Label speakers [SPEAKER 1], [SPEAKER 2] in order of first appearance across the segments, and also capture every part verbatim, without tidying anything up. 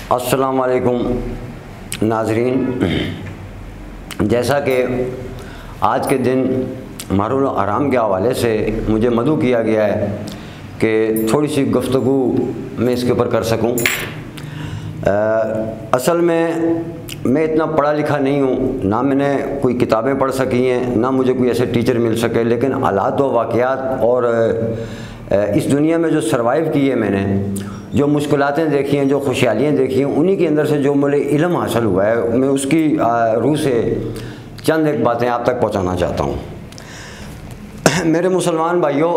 [SPEAKER 1] السلام علیکم ناظرین، جیسا کہ آج کے دن ماہ الحرام کے حوالے سے مجھے مدعو کیا گیا ہے کہ تھوڑی سی گفتگو میں اس کے اوپر کر سکوں۔ اصل میں میں اتنا پڑھا لکھا نہیں ہوں، نہ میں نے کوئی کتابیں پڑھ سکی ہیں، نہ مجھے کوئی ایسے ٹیچر مل سکے، لیکن حالات و واقعات اور اس دنیا میں جو سروائیو کی ہے میں نے، جو مشکلاتیں دیکھی ہیں، جو خوشحالیاں دیکھی ہیں، انہی کے اندر سے جو مجھے علم حاصل ہوا ہے، میں اس کی روح سے چند ایک باتیں آپ تک پہنچانا چاہتا ہوں۔ میرے مسلمان بھائیوں،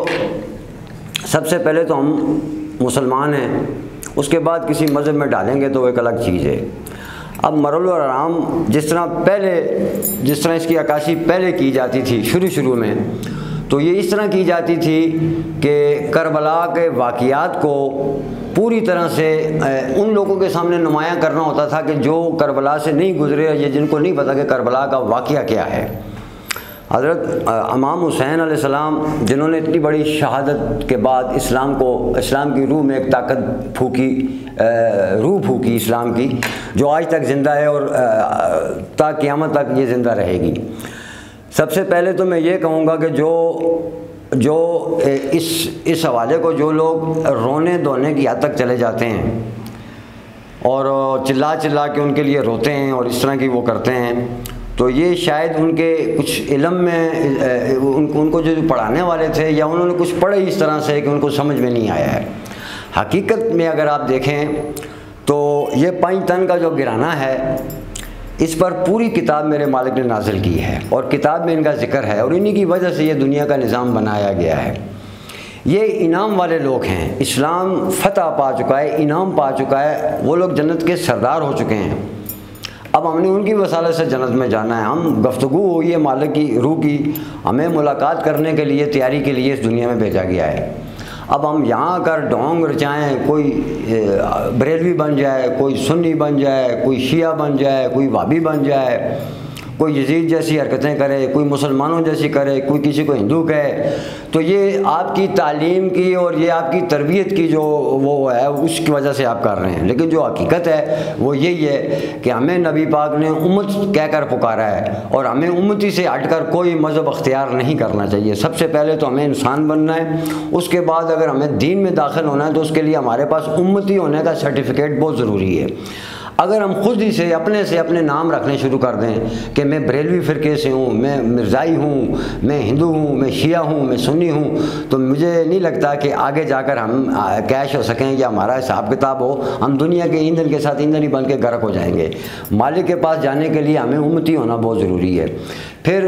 [SPEAKER 1] سب سے پہلے تو ہم مسلمان ہیں، اس کے بعد کسی مذہب میں ڈالیں گے تو وہ ایک الگ چیز ہے۔ اب ماہ الحرام جس طرح پہلے جس طرح اس کی عکاسی پہلے کی جاتی تھی شروع شروع میں، تو یہ اس طرح کی جاتی تھی کہ کربلا کے واقعات کو پوری طرح سے ان لوگوں کے سامنے نمایاں کرنا ہوتا تھا کہ جو کربلا سے نہیں گزرے یا جن کو نہیں پتہ کہ کربلا کا واقعہ کیا ہے۔ حضرت امام حسین علیہ السلام، جنہوں نے اتنی بڑی شہادت کے بعد اسلام کو اسلام کی روح میں ایک طاقت پھونکی، روح پھونکی اسلام کی، جو آج تک زندہ ہے اور تا قیامت تک یہ زندہ رہے گی۔ سب سے پہلے تو میں یہ کہوں گا کہ جو جو اس اس حوالے کو جو لوگ رونے دھونے کی حد تک چلے جاتے ہیں اور چلا چلا کے ان کے لیے روتے ہیں اور اس طرح کی وہ کرتے ہیں، تو یہ شاید ان کے کچھ علم میں ان کو جو پڑھانے والے تھے یا انہوں نے کچھ پڑھے اس طرح سے کہ ان کو سمجھ میں نہیں آیا ہے۔ حقیقت میں اگر آپ دیکھیں تو یہ پانچ تن کا جو گرانا ہے، اس پر پوری کتاب میرے مالک نے نازل کی ہے اور کتاب میں ان کا ذکر ہے، اور انہی کی وجہ سے یہ دنیا کا نظام بنایا گیا ہے۔ یہ انعام والے لوگ ہیں، اسلام فتح پا چکا ہے، انعام پا چکا ہے، وہ لوگ جنت کے سردار ہو چکے ہیں۔ اب ہم نے ان کی وسالت سے جنت میں جانا ہے۔ ہم گفتگو ہوئی ہے مالک کی روح کی، ہمیں ملاقات کرنے کے لیے تیاری کے لیے اس دنیا میں بھیجا گیا ہے۔ اب ہم یہاں کر ڈھونگ رچائیں، کوئی بریلوی بن جائے، کوئی سنی بن جائے، کوئی شیعہ بن جائے، کوئی وہابی بن جائے، کوئی یزید جیسی حرکتیں کرے، کوئی مسلمانوں جیسی کرے، کوئی کسی کو ہندو کہے، تو یہ آپ کی تعلیم کی اور یہ آپ کی تربیت کی جو وہ ہے اس کی وجہ سے آپ کر رہے ہیں۔ لیکن جو حقیقت ہے وہ یہی ہے کہ ہمیں نبی پاک نے امت کہہ کر پکارا ہے اور ہمیں امتی سے ہٹ کر کوئی مذہب اختیار نہیں کرنا چاہیے۔ سب سے پہلے تو ہمیں انسان بننا ہے، اس کے بعد اگر ہمیں دین میں داخل ہونا ہے تو اس کے لیے ہمارے پاس امتی ہونے کا سرٹیفکیٹ بہت ضروری ہے۔ اگر ہم خود ہی سے اپنے سے اپنے نام رکھنے شروع کر دیں کہ میں بریلوی فرقے سے ہوں، میں مرزائی ہوں، میں ہندو ہوں، میں شیعہ ہوں، میں سنی ہوں، تو مجھے نہیں لگتا کہ آگے جا کر ہم کیش ہو سکیں یا ہمارا حساب کتاب ہو۔ ہم دنیا کے ایندھن کے ساتھ ایندھن ہی بن کے غرق ہو جائیں گے۔ مالک کے پاس جانے کے لیے ہمیں امتی ہونا بہت ضروری ہے۔ پھر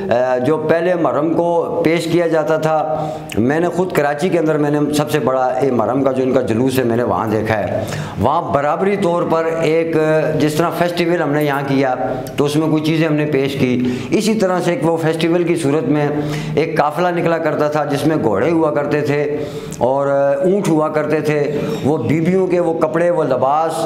[SPEAKER 1] جو پہلے محرم کو پیش کیا جاتا تھا، میں نے خود کراچی کے اندر میں نے سب سے بڑا محرم کا جو ان کا جلوس ہے میں نے وہاں دیکھا ہے۔ وہاں برابری طور پر ایک جس طرح فیسٹیول ہم نے یہاں کیا تو اس میں کوئی چیزیں ہم نے پیش کی، اسی طرح سے ایک وہ فیسٹیول کی صورت میں ایک قافلہ نکلا کرتا تھا جس میں گھوڑے ہوا کرتے تھے اور اونٹ ہوا کرتے تھے، وہ بیبیوں کے وہ کپڑے، وہ لباس،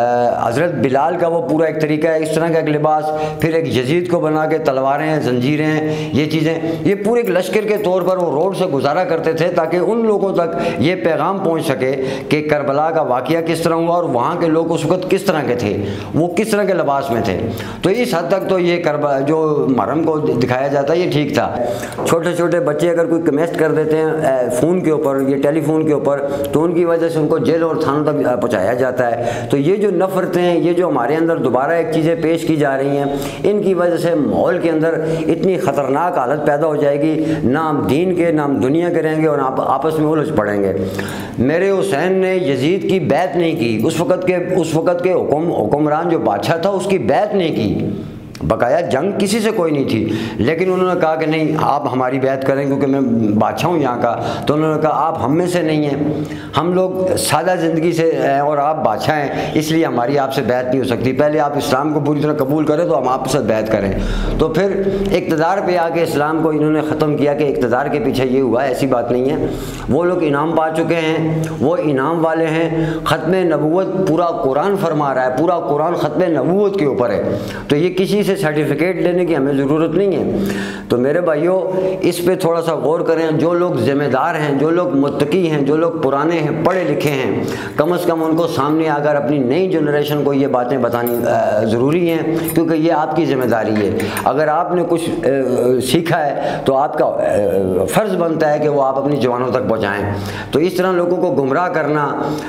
[SPEAKER 1] حضرت بلال کا وہ پورا ایک طریقہ ہے اس طرح کا ایک لباس، پھر ایک یزید کو بنا کے تلواریں، زنجیریں، یہ چیزیں، یہ پورے ایک لشکر کے طور پر وہ روڈ سے گزارا کرتے تھے تاکہ ان لوگوں تک یہ پیغام پہنچ سکے کہ کربلا کا واقعہ کس طرح ہوا اور وہاں کے لوگ اس وقت کس طرح کے تھے، وہ کس طرح کے لباس میں تھے۔ تو اس حد تک تو یہ کربلا جو محرم کو دکھایا جاتا ہے یہ ٹھیک تھا۔ چھوٹے چھوٹے بچے اگر کوئی کمیسٹ کر دیتے ہیں فون کے اوپر، یہ ٹیلی فون کے اوپر، تو ان کی وجہ سے ان کو جیل اور تھانوں تک پہنچایا جاتا ہے۔ تو یہ جو نفرتیں، یہ جو ہمارے اندر دوبارہ ایک چیزیں پیش کی جا رہی ہیں، ان کی وجہ سے ماحول کے اندر اتنی خطرناک حالت پیدا ہو جائے گی، نہ ہم دین کے نہ ہم دنیا کے رہیں گے اور آپس میں الجھ پڑیں گے۔ میرے حسین نے یزید کی بیعت نہیں کی، اس وقت کے اس وقت کے حکم حکمران جو بادشاہ تھا اس کی بیعت نہیں کی، بقایا جنگ کسی سے کوئی نہیں تھی، لیکن انہوں نے کہا کہ نہیں آپ ہماری بیعت کریں کیونکہ میں بادشاہ ہوں یہاں کا۔ تو انہوں نے کہا آپ ہم میں سے نہیں ہیں، ہم لوگ سادہ زندگی سے ہیں اور آپ بادشاہ ہیں، اس لیے ہماری آپ سے بیعت نہیں ہو سکتی، پہلے آپ اسلام کو پوری طرح قبول کریں تو ہم آپ سے بیعت کریں۔ تو پھر اقتدار پہ آ کے اسلام کو انہوں نے ختم کیا کہ اقتدار کے پیچھے یہ ہوا، ایسی بات نہیں ہے۔ وہ لوگ انعام پا چکے ہیں، وہ انعام والے ہیں۔ ختم نبوت پورا قرآن فرما رہا ہے، پورا قرآن ختم نبوت کے اوپر ہے، تو یہ کسی سے سرٹیفکیٹ لینے کی ہمیں ضرورت نہیں ہے۔ تو میرے بھائیوں اس پہ تھوڑا سا غور کریں، جو لوگ ذمہ دار ہیں، جو لوگ متقی ہیں، جو لوگ پرانے ہیں، پڑھے لکھے ہیں، کم از کم ان کو سامنے آ کر اپنی نئی جنریشن کو یہ باتیں بتانی ضروری ہیں، کیونکہ یہ آپ کی ذمہ داری ہے۔ اگر آپ نے کچھ سیکھا ہے تو آپ کا فرض بنتا ہے کہ وہ آپ اپنی جوانوں تک پہنچائیں۔ تو اس طرح لوگوں کو گمراہ کرنا،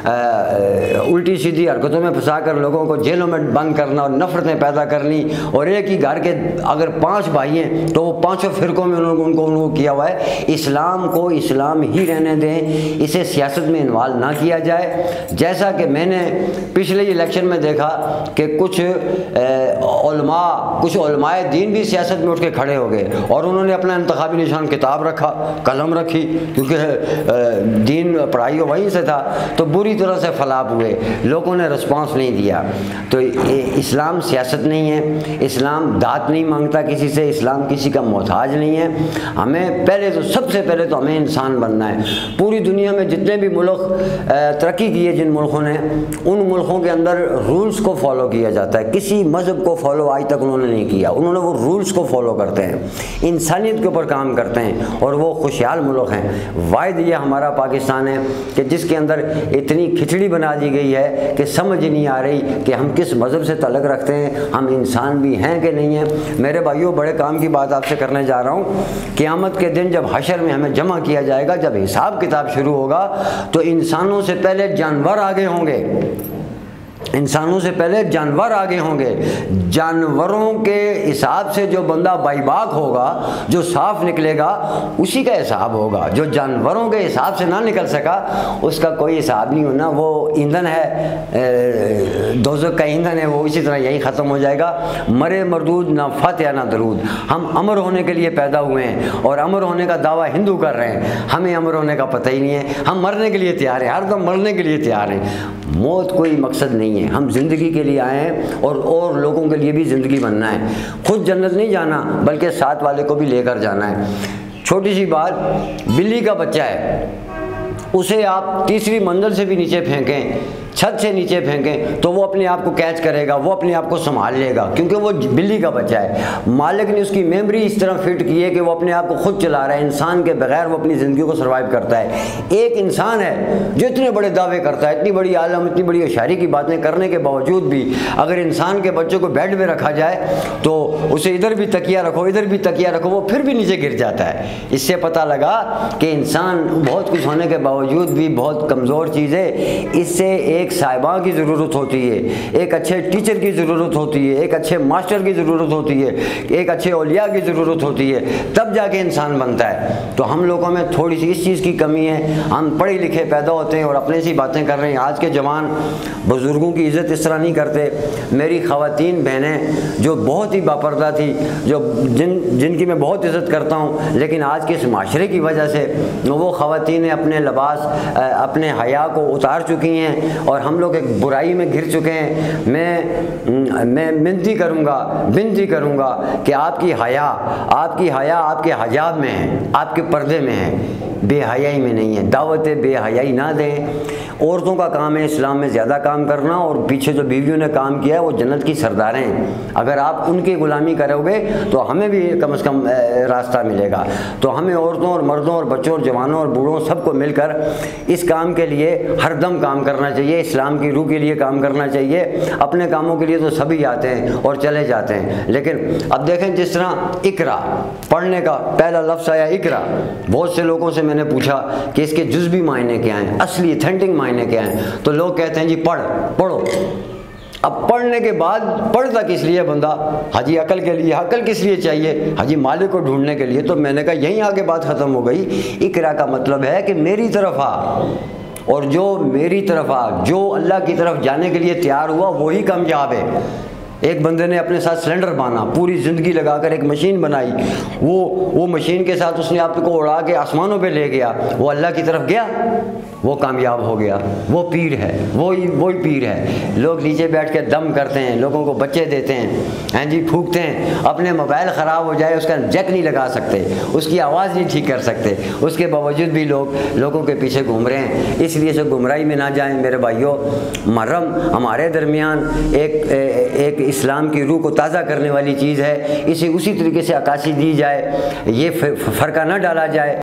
[SPEAKER 1] الٹی سیدھی حرکتوں میں پھنسا کر لوگوں کو جیلوں میں بند کرنا اور نفرتیں پیدا کرنی، اور ایک ہی گھر کے اگر پانچ بھائی ہیں تو وہ پانچوں فرقوں میں انہوں ان کو انہوں کو کیا ہوا ہے۔ اسلام کو اسلام ہی رہنے دیں، اسے سیاست میں انوالو نہ کیا جائے۔ جیسا کہ میں نے پچھلے الیکشن میں دیکھا کہ کچھ علماء کچھ علماء دین بھی سیاست میں اٹھ کے کھڑے ہو گئے اور انہوں نے اپنا انتخابی نشان کتاب رکھا، قلم رکھی، کیونکہ دین پڑھائی وہیں سے تھا، تو بری طرح سے فلاپ ہوئے، لوگوں نے رسپانس نہیں دیا۔ تو اسلام سیاست نہیں ہے، اسلام داد نہیں مانگتا کسی سے، اسلام کسی کا محتاج نہیں ہے۔ ہمیں پہلے تو سب سے پہلے تو ہمیں انسان بننا ہے۔ پوری دنیا میں جتنے بھی ملک ترقی کی ہے جن ملکوں نے، ان ملکوں کے اندر رولز کو فالو کیا جاتا ہے، کسی مذہب کو فالو آج تک انہوں نے نہیں کیا، انہوں نے وہ رولز کو فالو کرتے ہیں، انسانیت کے اوپر کام کرتے ہیں، اور وہ خوشحال ملک ہیں۔ واحد یہ ہمارا پاکستان ہے کہ جس کے اندر اتنی کھچڑی بنا دی گئی ہے کہ سمجھ نہیں آ رہی کہ ہم کس مذہب سے تعلق رکھتے ہیں، ہم انسان بھی ہیں کہ نہیں ہیں۔ میرے بھائیوں، بڑے کام کی بات آپ سے کرنے جا رہا ہوں۔ قیامت کے دن جب حشر میں ہمیں جمع کیا جائے گا، جب حساب کتاب شروع ہوگا، تو انسانوں سے پہلے جانور آگے ہوں گے، انسانوں سے پہلے جانور آگے ہوں گے۔ جانوروں کے حساب سے جو بندہ بائی باک ہوگا، جو صاف نکلے گا، اسی کا حساب ہوگا۔ جو جانوروں کے حساب سے نہ نکل سکا، اس کا کوئی حساب نہیں ہونا، وہ ایندھن ہے، دوزخ کا ایندھن ہے، وہ اسی طرح یہی ختم ہو جائے گا۔ مرے مردود، نہ فاتحہ نہ درود۔ ہم امر ہونے کے لیے پیدا ہوئے ہیں، اور امر ہونے کا دعویٰ ہندو کر رہے ہیں، ہمیں امر ہونے کا پتہ ہی نہیں ہے۔ ہم مرنے کے لیے تیار ہیں، ہر دم مرنے کے لیے تیار ہیں۔ موت کوئی مقصد نہیں ہے، ہم زندگی کے لیے آئے ہیں، اور اور لوگوں کے لیے بھی زندگی بننا ہے۔ خود جنت نہیں جانا، بلکہ ساتھ والے کو بھی لے کر جانا ہے۔ چھوٹی سی بات، بلی کا بچہ ہے، اسے آپ تیسری منزل سے بھی نیچے پھینکیں، چھت سے نیچے پھینکیں، تو وہ اپنے آپ کو کیچ کرے گا، وہ اپنے آپ کو سنبھال لے گا، کیونکہ وہ بلی کا بچہ ہے۔ مالک نے اس کی میموری اس طرح فٹ کی ہے کہ وہ اپنے آپ کو خود چلا رہا ہے، انسان کے بغیر وہ اپنی زندگی کو سروائیو کرتا ہے۔ ایک انسان ہے جو اتنے بڑے دعوے کرتا ہے، اتنی بڑی عالم، اتنی بڑی ہوشیاری کی باتیں کرنے کے باوجود بھی، اگر انسان کے بچوں کو بیڈ میں رکھا جائے تو اسے ادھر بھی تکیہ رکھو، ادھر بھی تکیہ رکھو، وہ پھر بھی نیچے گر جاتا ہے۔ اس سے پتہ لگا کہ انسان بہت کچھ ہونے کے باوجود بھی بہت کمزور چیز ہے۔ اس سے ایک صاحبہ کی ضرورت ہوتی ہے، ایک اچھے ٹیچر کی ضرورت ہوتی ہے، ایک اچھے ماسٹر کی ضرورت ہوتی ہے، ایک اچھے اولیاء کی ضرورت ہوتی ہے، تب جا کے انسان بنتا ہے۔ تو ہم لوگوں میں تھوڑی سی اس چیز کی کمی ہے، ہم پڑھے لکھے پیدا ہوتے ہیں اور اپنے سی باتیں کر رہے ہیں۔ آج کے جوان بزرگوں کی عزت اس طرح نہیں کرتے۔ میری خواتین بہنیں جو بہت ہی باپردہ تھی، جو جن جن کی میں بہت عزت کرتا ہوں، لیکن آج کے اس معاشرے کی وجہ سے وہ خواتین اپنے لباس، اپنے حیا کو اتار چکی ہیں، اور ہم لوگ ایک برائی میں گر چکے ہیں۔ میں میں منتی کروں گا بنتی کروں گا کہ آپ کی حیا آپ کی حیا آپ کے حجاب میں ہے، آپ کے پردے میں ہے، بے حیائی میں نہیں ہے۔ دعوت بے حیائی نہ دیں۔ عورتوں کا کام ہے اسلام میں زیادہ کام کرنا، اور پیچھے جو بیویوں نے کام کیا ہے وہ جنت کی سرداریں ہیں۔ اگر آپ ان کی غلامی کرو گے تو ہمیں بھی کم از کم راستہ ملے گا۔ تو ہمیں عورتوں اور مردوں اور بچوں اور جوانوں اور بوڑھوں سب کو مل کر اس کام کے لیے ہر دم کام کرنا چاہیے، اسلام کی روح کے لیے کام کرنا چاہیے۔ اپنے کاموں کے لیے تو سبھی آتے ہیں اور چلے جاتے ہیں، لیکن اب دیکھیں جس طرح اقرا پڑھنے کا پہلا لفظ آیا اقرا، بہت سے لوگوں سے میں نے پوچھا کہ اس کے جزوی معنی کیا ہیں، اصلی اتھینٹک معنی کیا ہیں، تو لوگ کہتے ہیں جی پڑھ پڑھو۔ اب پڑھنے کے بعد پڑھتا کس لیے بندہ؟ حاجی عقل کے لیے۔ عقل کس لیے چاہیے؟ حاجی مالک کو ڈھونڈنے کے لیے۔ تو میں نے کہا یہیں آگے بات ختم ہو گئی۔ اقرا کا مطلب ہے کہ میری طرف آ، اور جو میری طرف آ، جو اللہ کی طرف جانے کے لیے تیار ہوا وہی کامیاب ہے۔ ایک بندے نے اپنے ساتھ سلنڈر باندھا، پوری زندگی لگا کر ایک مشین بنائی، وہ وہ مشین کے ساتھ اس نے آپ کو اڑا کے آسمانوں پہ لے گیا، وہ اللہ کی طرف گیا؟ وہ کامیاب ہو گیا، وہ پیر ہے، وہی وہی پیر ہے۔ لوگ نیچے بیٹھ کے دم کرتے ہیں، لوگوں کو بچے دیتے ہیں، ہیں جی پھونکتے ہیں، اپنے موبائل خراب ہو جائے اس کا جیک نہیں لگا سکتے، اس کی آواز نہیں ٹھیک کر سکتے، اس کے باوجود بھی لوگ لوگوں کے پیچھے گھوم رہے ہیں۔ اس لیے سے گمراہی میں نہ جائیں میرے بھائیوں۔ محرم ہمارے درمیان ایک ایک اسلام کی روح کو تازہ کرنے والی چیز ہے، اسے اسی طریقے سے عکاسی دی جائے، یہ فرقہ نہ ڈالا جائے۔